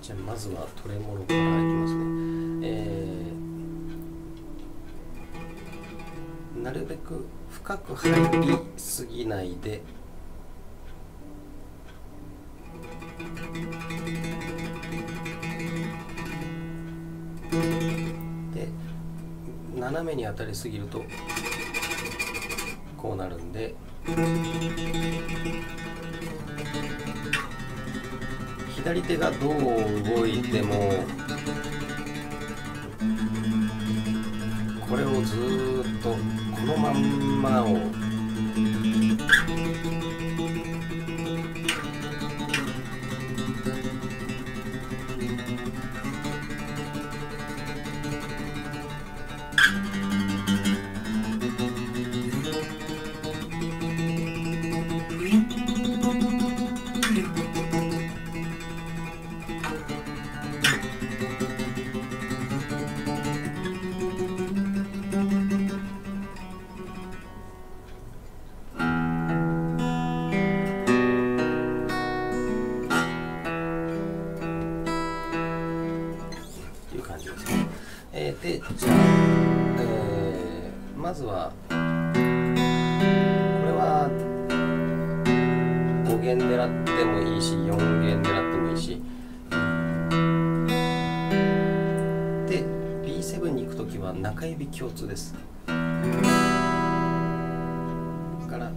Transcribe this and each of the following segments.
じゃあまずはトレモロからいきますね。なるべく深く入りすぎないで、で斜めに当たりすぎるとこうなるんで、左手がどう動いてもこれをずーっとこのまんまをで、じゃあ、まずはこれは5弦狙ってもいいし4弦狙ってもいいし、で B7 に行くときは中指共通です。だから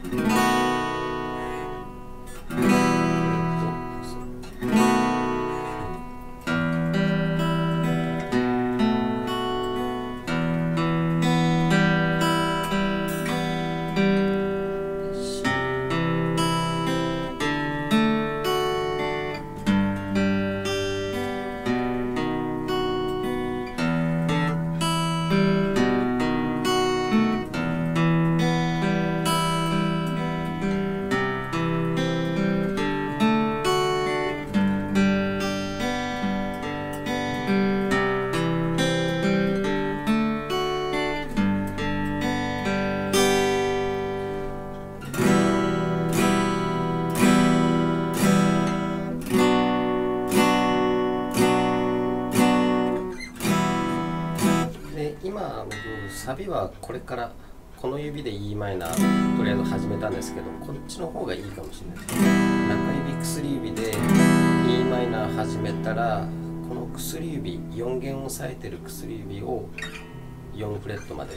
今僕サビはこれからこの指で E マイナーとりあえず始めたんですけど、こっちの方がいいかもしれないです。中指薬指で E マイナー始めたら、この薬指4弦を押さえてる薬指を4フレットまで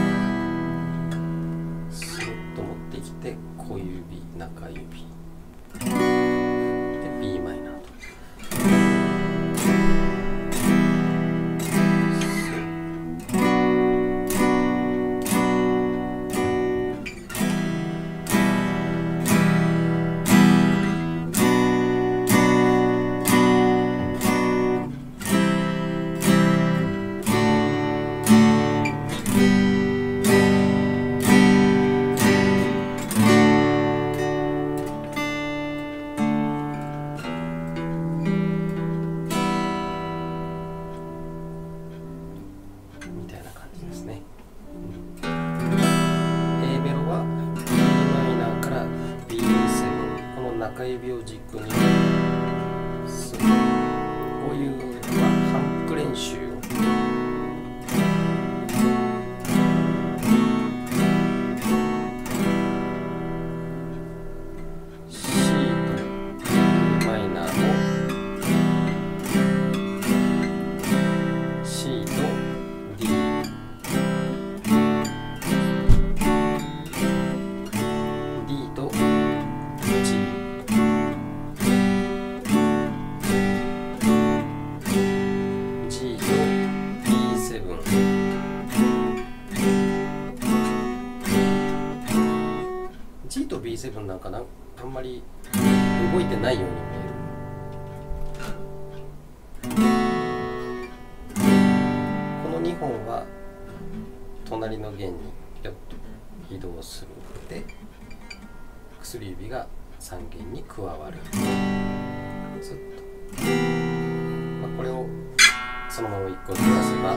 スッと持ってきて、小指中指で B マイナーと。中指を軸にする、こういう反復練習をC と E マイナーを C と D、 D と G、G と B7 なんかあんまり動いてないように見える。この2本は隣の弦にピョッと移動するで、薬指が3弦に加わる。ずっと、これをそのまま1個ずらせば、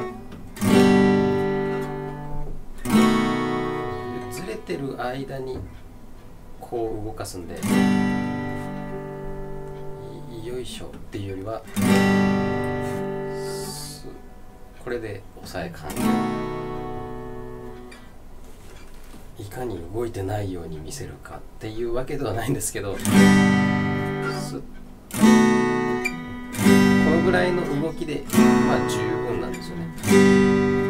ずれてる間にこう動かすんで、 E よいしょっていうよりはこれで押さえ完了。いかに動いてないように見せるかっていうわけではないんですけど、このぐらいの動きでまあ十分なんですよね。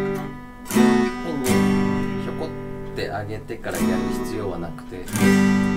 変にひょこって上げてからやる必要はなくて、